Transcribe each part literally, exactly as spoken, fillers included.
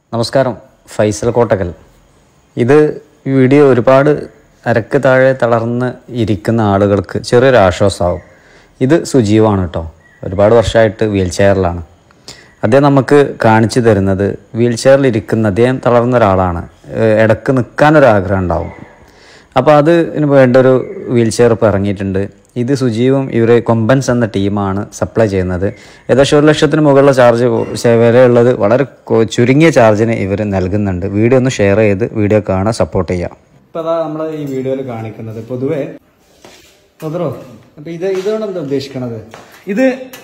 നമസ്കാരം, ഫൈസൽ കോട്ടക്കൽ. ഇത് വീഡിയോ ഒരുപാട് അരക്ക് താഴെ തളർന്ന് ഇരിക്കുന്ന ആളുകൾക്ക് ചെറിയൊരു ആശ്വാസമാവും. ഇത് സുജീവാണ് കേട്ടോ. ഒരുപാട് വർഷമായിട്ട് വീൽ ചെയറിലാണ്. അദ്ദേഹം നമുക്ക് കാണിച്ചു തരുന്നത് വീൽ ചെയറിലിരിക്കുന്ന അദ്ദേഹം തളർന്ന ഒരാളാണ്. ഇടക്ക് നിൽക്കാനൊരാഗ്രഹം ഉണ്ടാവും. അപ്പോൾ അതിന് വേണ്ടൊരു വീൽ ചെയർ ഇപ്പോൾ ഇറങ്ങിയിട്ടുണ്ട്. ഇത് സുജീവും ഇവർ കൊമ്പൻസ് എന്ന ടീമാണ് സപ്ലൈ ചെയ്യുന്നത്. ഏകദേശം ഒരു ലക്ഷത്തിന് മുകളിലുള്ള ചാർജ് വിലയുള്ളത് വളരെ ചുരുങ്ങിയ ചാർജിന് ഇവർ നൽകുന്നുണ്ട്. വീഡിയോ ഒന്ന് ഷെയർ ചെയ്ത് വീഡിയോ കാണാൻ സപ്പോർട്ട് ചെയ്യാം. ഇപ്പോൾ അതാ നമ്മൾ ഈ വീഡിയോയിൽ കാണിക്കുന്നത് പൊതുവേ പൊതുറോ അപ്പം ഇത് ഇതാണ് എന്താ ഉദ്ദേശിക്കണത്? ഇത്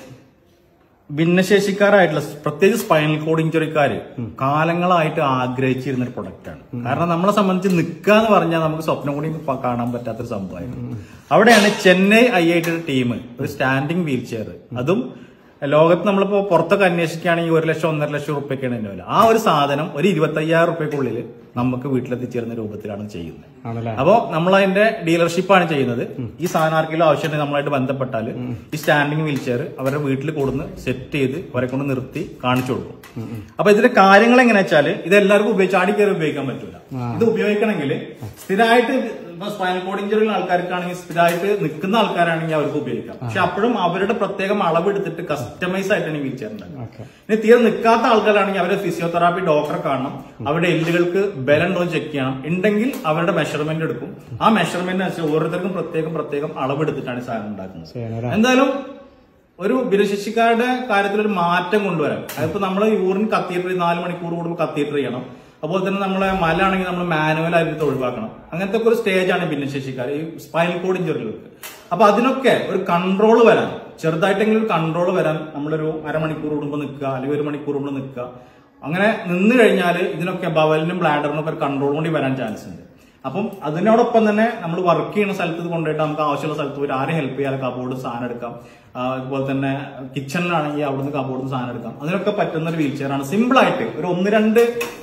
ഭിന്നശേഷിക്കാരായിട്ടുള്ള പ്രത്യേകിച്ച് സ്പൈനൽ കോഡ് ഇഞ്ചുറിക്കാര് കാലങ്ങളായിട്ട് ആഗ്രഹിച്ചിരുന്ന ഒരു പ്രൊഡക്റ്റാണ്. കാരണം നമ്മളെ സംബന്ധിച്ച് നിൽക്കുക എന്ന് പറഞ്ഞാൽ നമുക്ക് സ്വപ്നം കൂടി കാണാൻ പറ്റാത്തൊരു സംഭവമായിരുന്നു. അവിടെയാണ് Chennai I I T team ഒരു സ്റ്റാൻഡിങ് വീൽ ചെയർ, അതും ലോകത്ത് നമ്മളിപ്പോ പുറത്തൊക്കെ അന്വേഷിക്കുകയാണെങ്കിൽ ഒരു ലക്ഷം ഒന്നര ലക്ഷം റുപ്യൊക്കെയാണ് ഇതിന്റെ വില. ആ ഒരു സാധനം ഒരു ഇരുപത്തി അയ്യായിരം റുപ്യക്കുള്ളിൽ നമുക്ക് വീട്ടിലെത്തിച്ചേരുന്ന രൂപത്തിലാണ് ചെയ്യുന്നത്. അപ്പോൾ നമ്മൾ അതിന്റെ ഡീലർഷിപ്പാണ് ചെയ്യുന്നത്. ഈ സാധനം ആർക്കെങ്കിലും ആവശ്യമുണ്ടെങ്കിൽ നമ്മളായിട്ട് ബന്ധപ്പെട്ടാൽ ഈ സ്റ്റാൻഡിങ് വീൽ ചെയർ അവരുടെ വീട്ടിൽ കൊടുന്ന് സെറ്റ് ചെയ്ത് അവരെ കൊണ്ട് നിർത്തി കാണിച്ചു കൊടുക്കും. അപ്പൊ ഇതിന്റെ കാര്യങ്ങൾ എങ്ങനെയാ വെച്ചാൽ ഇത് എല്ലാവർക്കും ഉപയോഗിച്ച് ആടി കയറി ഉപയോഗിക്കാൻ പറ്റില്ല. ഇത് ഉപയോഗിക്കണമെങ്കിൽ സ്ഥിരമായിട്ട് സ്പൈനൽ കോഡ് ഇഞ്ചുറിയുള്ള ആൾക്കാർക്കാണെങ്കിൽ സ്ഥിരമായിട്ട് നിൽക്കുന്ന ആൾക്കാരാണെങ്കിൽ അവർക്ക് ഉപയോഗിക്കാം. പക്ഷെ അപ്പോഴും അവരുടെ പ്രത്യേകം അളവ് എടുത്തിട്ട് കസ്റ്റമൈസ് ആയിട്ടാണ് ഈ വീൽ ചെയർ ഉണ്ടാക്കുക. ഇനി തീരെ നിൽക്കാത്ത ആൾക്കാരാണെങ്കിൽ അവരുടെ ഫിസിയോതെറാപ്പി ഡോക്ടറെ കാണണം, അവരുടെ എല്ലുകൾക്ക് ബലം ഉണ്ടോ ചെക്ക് ചെയ്യണം. ഉണ്ടെങ്കിൽ അവരുടെ മെഷർമെന്റ് എടുക്കും. ആ മെഷർമെന്റ് അനുസരിച്ച് ഓരോരുത്തർക്കും പ്രത്യേകം പ്രത്യേകം അളവെടുത്തിട്ടാണ് ഈ സാധനം ഉണ്ടാക്കുന്നത്. എന്തായാലും ഒരു ഭിന്നശേഷിക്കാരുടെ കാര്യത്തിൽ ഒരു മാറ്റം കൊണ്ടുവരാം. അതിപ്പോ നമ്മൾ യൂറിൻ കത്തീറ്റർ നാല് മണിക്കൂർ കൂടുമ്പോൾ കത്തീറ്റർ ചെയ്യണം. അതുപോലെ തന്നെ നമ്മളെ മല ആണെങ്കിൽ നമ്മൾ മാനുവൽ ആയിട്ട് ഒഴിവാക്കണം. അങ്ങനത്തെ ഒക്കെ ഒരു സ്റ്റേജാണ് ഭിന്നശേഷിക്കാർ ഈ സ്പൈനൽ കോഡ് ഇഞ്ചുറികൾക്ക്. അപ്പൊ അതിനൊക്കെ ഒരു കൺട്രോൾ വരാൻ, ചെറുതായിട്ടെങ്കിലും ഒരു കൺട്രോൾ വരാൻ നമ്മളൊരു അരമണിക്കൂർ കൂടുമ്പോൾ നിൽക്കുക, അല്ലെങ്കിൽ ഒരു മണിക്കൂർ കൂടുമ്പോൾ നിൽക്കുക. അങ്ങനെ നിന്ന് കഴിഞ്ഞാൽ ഇതിനൊക്കെ ബവലിനും ബ്ലാഡറിനും ഒക്കെ ഒരു കൺട്രോൾ കൂടി വരാൻ ചാൻസ് ഉണ്ട്. അപ്പം അതിനോടൊപ്പം തന്നെ നമ്മൾ വർക്ക് ചെയ്യുന്ന സ്ഥലത്ത് കൊണ്ടുപോയിട്ട് നമുക്ക് ആവശ്യമുള്ള സ്ഥലത്ത് പോയിട്ട് ആരെ ഹെൽപ്പ് ചെയ്യാൻ കബോർഡ് സാധനം എടുക്കാം. അതുപോലെ തന്നെ കിച്ചണിലാണെങ്കിൽ അവിടുന്ന് കബോർഡ് സാധനം എടുക്കാം. അതിനൊക്കെ പറ്റുന്ന ഒരു വീൽ ചെയർ ആണ്. സിമ്പിൾ ആയിട്ട് ഒരു ഒന്ന് രണ്ട്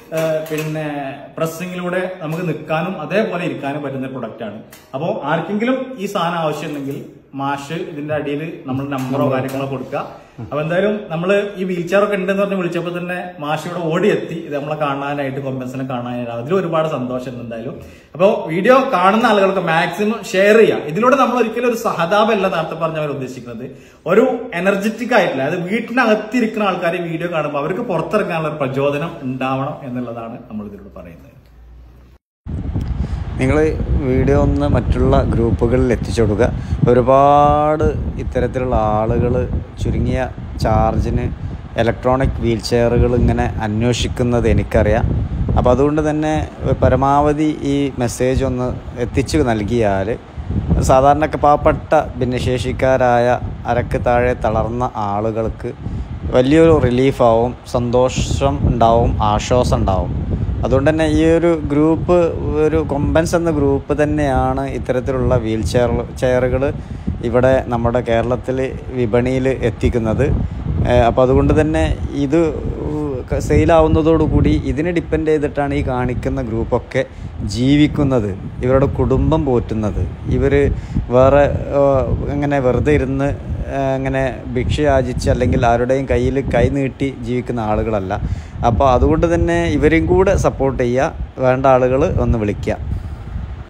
പിന്നെ പ്രസ്സിങ്ങിലൂടെ നമുക്ക് നിൽക്കാനും അതേപോലെ ഇരിക്കാനും പറ്റുന്ന പ്രൊഡക്റ്റ് ആണ്. അപ്പോൾ ആർക്കെങ്കിലും ഈ സാധനം ആവശ്യമുണ്ടെങ്കിൽ മാഷ് ഇതിന്റെ അടിയിൽ നമ്മൾ നമ്പറോ കാര്യങ്ങളോ കൊടുക്കുക. അപ്പൊ എന്തായാലും നമ്മൾ ഈ വീൽ ചെയർ ഒക്കെ ഉണ്ടെന്ന് പറഞ്ഞ് വിളിച്ചപ്പോൾ തന്നെ മാഷ് ഇവിടെ ഓടിയെത്തി ഇത് നമ്മളെ കാണാനായിട്ട്, കൊമ്പൻസിനെ കാണാനായിട്ട്. അതിൽ ഒരുപാട് സന്തോഷം എന്തായാലും. അപ്പോൾ വീഡിയോ കാണുന്ന ആളുകൾക്ക് മാക്സിമം ഷെയർ ചെയ്യാം. ഇതിലൂടെ നമ്മൾ ഒരിക്കലും ഒരു സഹതാപമല്ല നേരത്തെ പറഞ്ഞവർ ഉദ്ദേശിക്കുന്നത്, ഒരു എനർജറ്റിക് ആയിട്ടില്ല. അത് വീട്ടിനകത്തിരിക്കുന്ന ആൾക്കാരെ വീഡിയോ കാണുമ്പോൾ അവർക്ക് പുറത്തിറങ്ങാനുള്ള ഒരു പ്രചോദനം ഉണ്ടാവണം എന്നുള്ളതാണ് നമ്മൾ ഇതിലൂടെ പറയുന്നത്. നിങ്ങൾ വീഡിയോ ഒന്ന് മറ്റുള്ള ഗ്രൂപ്പുകളിൽ എത്തിച്ചു കൊടുക്കുക. ഒരുപാട് ഇത്തരത്തിലുള്ള ആളുകൾ ചുരുങ്ങിയ ചാർജിന് ഇലക്ട്രോണിക് വീൽ ചെയറുകൾ ഇങ്ങനെ അന്വേഷിക്കുന്നത് എനിക്കറിയാം. അപ്പോൾ അതുകൊണ്ട് തന്നെ പരമാവധി ഈ മെസ്സേജ് ഒന്ന് എത്തിച്ചു നൽകിയാൽ സാധാരണ പാവപ്പെട്ട ഭിന്നശേഷിക്കാരായ അരക്ക് താഴെ തളർന്ന ആളുകൾക്ക് വലിയൊരു റിലീഫാവും, സന്തോഷം ഉണ്ടാവും, ആശ്വാസം ഉണ്ടാവും. അതുകൊണ്ട് തന്നെ ഈ ഒരു ഗ്രൂപ്പ്, ഒരു കൊമ്പൻസ് എന്ന ഗ്രൂപ്പ് തന്നെയാണ് ഇത്തരത്തിലുള്ള വീൽ ചെയർ ചെയറുകൾ ഇവിടെ നമ്മുടെ കേരളത്തിൽ വിപണിയിൽ എത്തിക്കുന്നത്. അപ്പോൾ അതുകൊണ്ട് തന്നെ ഇത് സെയിലാവുന്നതോടുകൂടി ഇതിനെ ഡിപ്പെൻഡ് ചെയ്തിട്ടാണ് ഈ കാണിക്കുന്ന ഗ്രൂപ്പൊക്കെ ജീവിക്കുന്നത്, ഇവരുടെ കുടുംബം പോറ്റുന്നത്. ഇവർ വേറെ അങ്ങനെ വെറുതെ ഇരുന്ന് അങ്ങനെ ഭിക്ഷ യാചിച്ച് അല്ലെങ്കിൽ ആരുടെയും കയ്യിൽ കൈ നീട്ടി ജീവിക്കുന്ന ആളുകളല്ല. അപ്പോൾ അതുകൊണ്ട് തന്നെ ഇവരെയും കൂടെ സപ്പോർട്ട് ചെയ്യുക. വേണ്ട ആളുകൾ ഒന്ന് വിളിക്കുക.